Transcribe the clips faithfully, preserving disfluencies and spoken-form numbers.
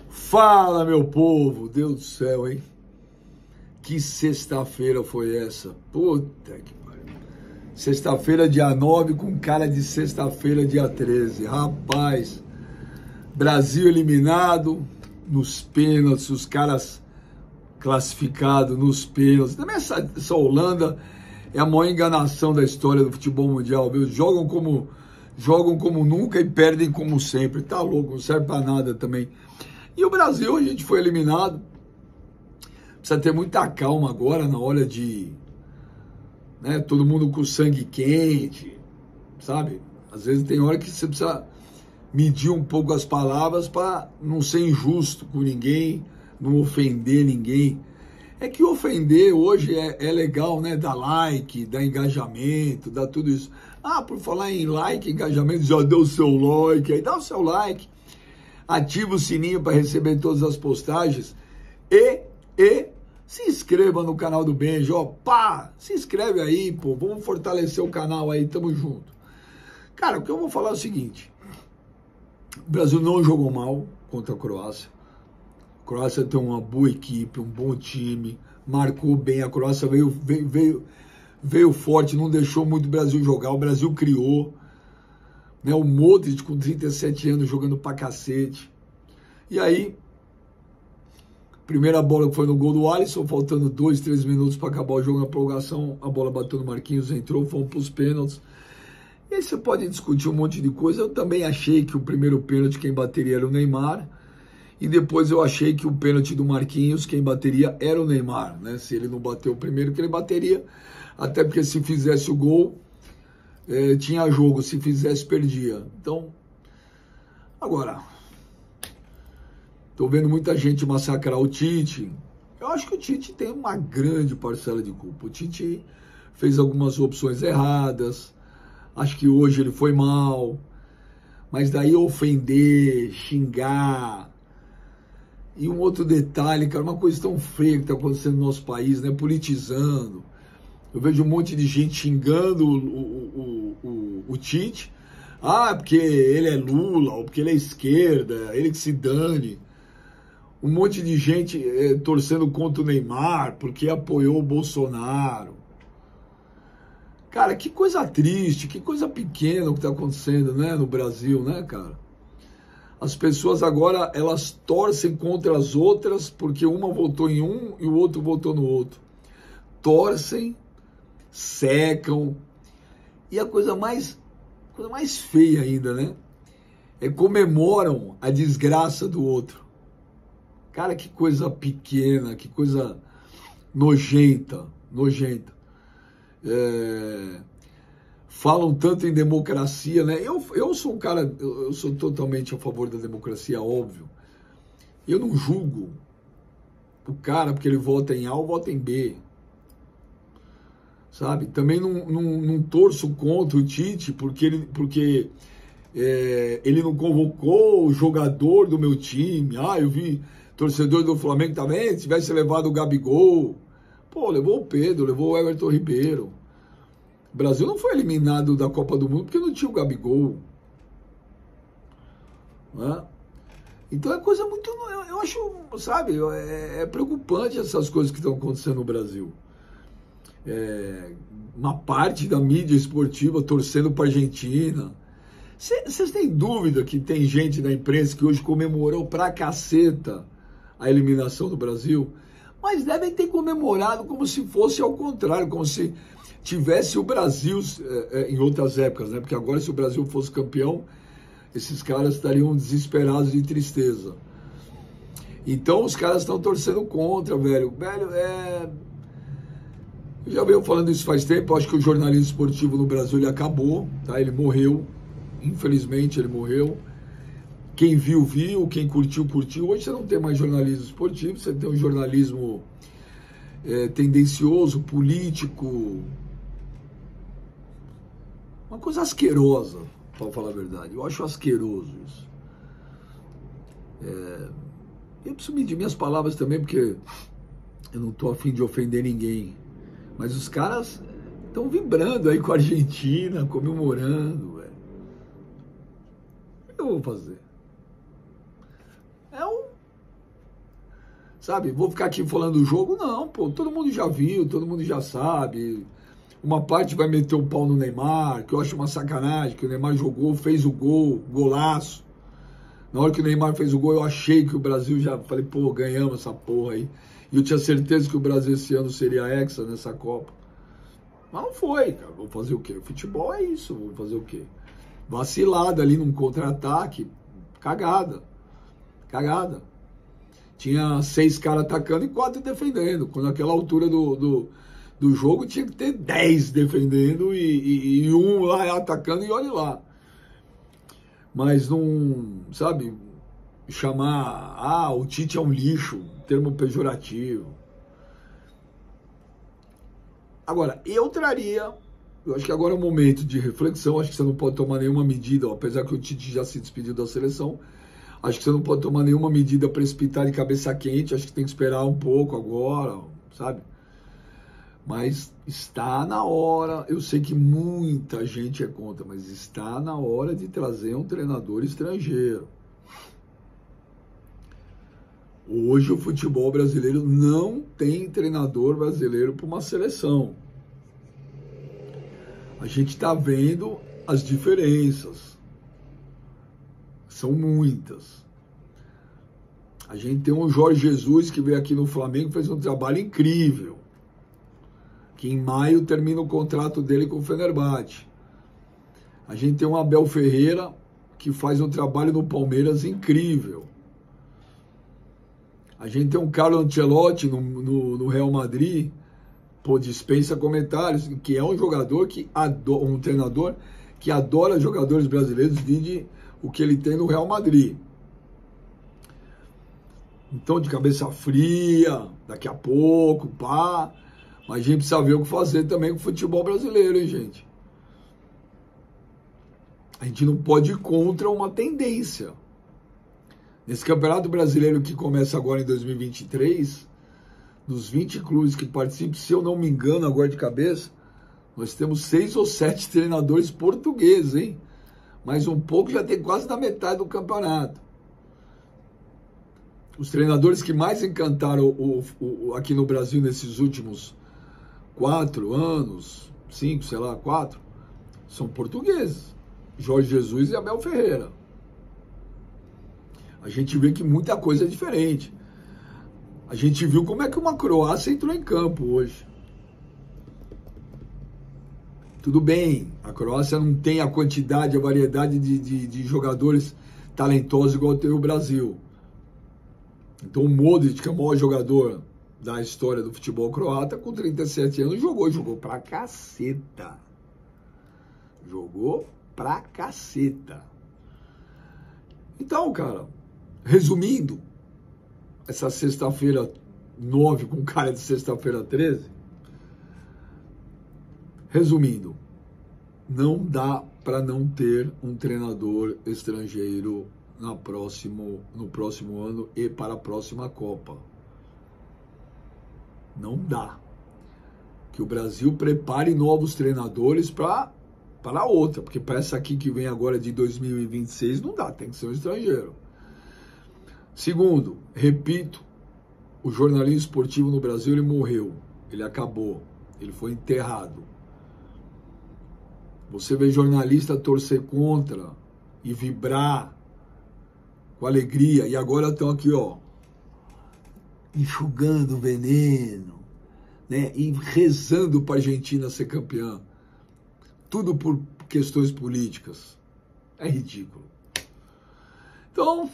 Fala, meu povo, Deus do céu, hein? Que sexta-feira foi essa? Puta que pariu. Sexta-feira, dia nove, com cara de sexta-feira, dia treze. Rapaz, Brasil eliminado nos pênaltis, os caras classificados nos pênaltis. Também essa, essa Holanda é a maior enganação da história do futebol mundial, viu? Jogam como, jogam como nunca e perdem como sempre. Tá louco, não serve pra nada também. E o Brasil, a gente foi eliminado. Precisa ter muita calma agora na hora de... Né, todo mundo com sangue quente, sabe? Às vezes tem hora que você precisa medir um pouco as palavras para não ser injusto com ninguém, não ofender ninguém. É que ofender hoje é, é legal, né? Dar like, dar engajamento, dar tudo isso. Ah, por falar em like, engajamento, já deu o seu like, aí dá o seu like. Ativa o sininho para receber todas as postagens e, e se inscreva no canal do Benji, ó, pá, se inscreve aí, pô, vamos fortalecer o canal aí, tamo junto. Cara, o que eu vou falar é o seguinte, o Brasil não jogou mal contra a Croácia, a Croácia tem uma boa equipe, um bom time, marcou bem, a Croácia veio, veio, veio, veio forte, não deixou muito o Brasil jogar, o Brasil criou, né, o Modric com trinta e sete anos jogando pra cacete. E aí, primeira bola que foi no gol do Alisson, faltando dois, três minutos para acabar o jogo na prorrogação, a bola bateu no Marquinhos, entrou, fomos pros pênaltis. E aí você pode discutir um monte de coisa. Eu também achei que o primeiro pênalti quem bateria era o Neymar. E depois eu achei que o pênalti do Marquinhos quem bateria era o Neymar, né? Se ele não bateu o primeiro, que ele bateria. Até porque se fizesse o gol... É, tinha jogo, se fizesse, perdia. Então, agora, tô vendo muita gente massacrar o Tite. Eu acho que o Tite tem uma grande parcela de culpa. O Tite fez algumas opções erradas, acho que hoje ele foi mal, mas daí ofender, xingar. E um outro detalhe, cara, uma coisa tão feia que tá acontecendo no nosso país, né, politizando. Eu vejo um monte de gente xingando o, o, o, o, o Tite. Ah, porque ele é Lula, ou porque ele é esquerda, ele que se dane. Um monte de gente é, torcendo contra o Neymar, porque apoiou o Bolsonaro. Cara, que coisa triste, que coisa pequena o que está acontecendo, né, no Brasil, né, cara? As pessoas agora, elas torcem contra as outras, porque uma votou em um e o outro votou no outro. Torcem, secam, e a coisa mais, coisa mais feia ainda, né, é comemoram a desgraça do outro. Cara, que coisa pequena, que coisa nojenta, nojenta. É, falam tanto em democracia, né, eu, eu sou um cara, eu, eu sou totalmente a favor da democracia, óbvio. Eu não julgo o cara porque ele vota em A ou vota em B. Sabe? Também não, não, não torço contra o Tite porque ele, porque, é, ele não convocou o jogador do meu time. Ah, eu vi torcedor do Flamengo também, se tivesse levado o Gabigol. Pô, levou o Pedro, levou o Everton Ribeiro. O Brasil não foi eliminado da Copa do Mundo porque não tinha o Gabigol. Né? Então é coisa muito... Eu, eu acho, sabe, é, é preocupante essas coisas que estão acontecendo no Brasil. É, uma parte da mídia esportiva torcendo para a Argentina. Vocês têm dúvida que tem gente da imprensa que hoje comemorou pra caceta a eliminação do Brasil? Mas devem ter comemorado como se fosse ao contrário, como se tivesse o Brasil é, é, em outras épocas, né? Porque agora, se o Brasil fosse campeão, esses caras estariam desesperados de tristeza. Então os caras estão torcendo contra, velho. Velho, é... Eu já venho falando isso faz tempo. Eu acho que o jornalismo esportivo no Brasil ele acabou, tá? Ele morreu, infelizmente ele morreu. Quem viu, viu, quem curtiu, curtiu. Hoje você não tem mais jornalismo esportivo, você tem um jornalismo é, tendencioso, político, uma coisa asquerosa, para falar a verdade. Eu acho asqueroso isso. É... Eu preciso medir minhas palavras também, porque eu não estou a fim de ofender ninguém. Mas os caras estão vibrando aí com a Argentina, comemorando, velho. O que eu vou fazer? É um sabe, vou ficar aqui falando do jogo? Não, pô, todo mundo já viu, todo mundo já sabe. Uma parte vai meter o pau no Neymar, que eu acho uma sacanagem, que o Neymar jogou, fez o gol, golaço. Na hora que o Neymar fez o gol, eu achei que o Brasil já... Falei, pô, ganhamos essa porra aí. E eu tinha certeza que o Brasil esse ano seria hexa nessa Copa. Mas não foi, cara. Vou fazer o quê? O futebol é isso, vou fazer o quê? Vacilada ali num contra-ataque, cagada. Cagada. Tinha seis caras atacando e quatro defendendo. Quando naquela altura do, do, do jogo tinha que ter dez defendendo e, e, e um lá atacando e olha lá. Mas não, sabe, chamar, ah, o Tite é um lixo, termo pejorativo. Agora, eu traria, eu acho que agora é um momento de reflexão, acho que você não pode tomar nenhuma medida, ó, apesar que o Tite já se despediu da seleção, acho que você não pode tomar nenhuma medida precipitada de cabeça quente, acho que tem que esperar um pouco agora, sabe? Mas está na hora, eu sei que muita gente é contra, mas está na hora de trazer um treinador estrangeiro. Hoje o futebol brasileiro não tem treinador brasileiro para uma seleção. A gente está vendo as diferenças. São muitas. A gente tem um Jorge Jesus que veio aqui no Flamengo e fez um trabalho incrível. Que em maio termina o contrato dele com o Fenerbahçe. A gente tem um Abel Ferreira que faz um trabalho no Palmeiras incrível. A gente tem um Carlo Ancelotti no, no, no Real Madrid, pô, dispensa comentários, que é um jogador que adora, um treinador que adora jogadores brasileiros, vide o que ele tem no Real Madrid. Então, de cabeça fria, daqui a pouco, pá. Mas a gente precisa ver o que fazer também com o futebol brasileiro, hein, gente? A gente não pode ir contra uma tendência. Nesse Campeonato Brasileiro que começa agora em dois mil e vinte e três, dos vinte clubes que participam, se eu não me engano agora de cabeça, nós temos seis ou sete treinadores portugueses, hein? Mais um pouco já tem quase da metade do campeonato. Os treinadores que mais encantaram o, o, o, aqui no Brasil nesses últimos quatro anos, cinco, sei lá, quatro, são portugueses. Jorge Jesus e Abel Ferreira. A gente vê que muita coisa é diferente. A gente viu como é que uma Croácia entrou em campo hoje. Tudo bem, a Croácia não tem a quantidade, a variedade de, de, de jogadores talentosos igual tem o Brasil. Então o Modric, que é o maior jogador da história do futebol croata, com trinta e sete anos, jogou, jogou pra caceta. Jogou pra caceta. Então, cara, resumindo, essa sexta-feira nove com cara de sexta-feira treze, resumindo, não dá para não ter um treinador estrangeiro na próximo, no próximo ano e para a próxima Copa. Não dá. Que o Brasil prepare novos treinadores para para outra, porque para essa aqui que vem agora de dois mil e vinte e seis não dá, tem que ser um estrangeiro. Segundo, repito, o jornalismo esportivo no Brasil ele morreu, ele acabou, ele foi enterrado. Você vê jornalista torcer contra e vibrar com alegria, e agora estão aqui, ó, enxugando o veneno, né, e rezando para a Argentina ser campeã. Tudo por questões políticas. É ridículo. Então,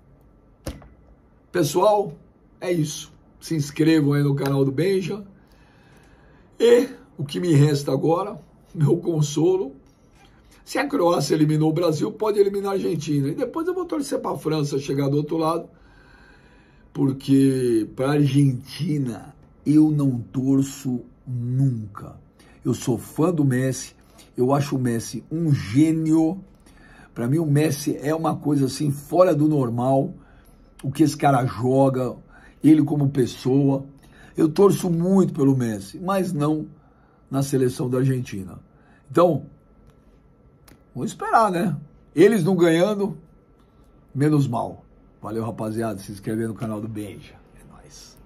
pessoal, é isso. Se inscrevam aí no canal do Benja. E o que me resta agora, meu consolo, se a Croácia eliminou o Brasil, pode eliminar a Argentina. E depois eu vou torcer para a França chegar do outro lado, porque para a Argentina eu não torço nunca. Eu sou fã do Messi. Eu acho o Messi um gênio. Para mim o Messi é uma coisa assim fora do normal. O que esse cara joga, ele como pessoa. Eu torço muito pelo Messi, mas não na seleção da Argentina. Então, vamos esperar, né? Eles não ganhando, menos mal. Valeu, rapaziada. Se inscrever no canal do Benja. É nóis. mais.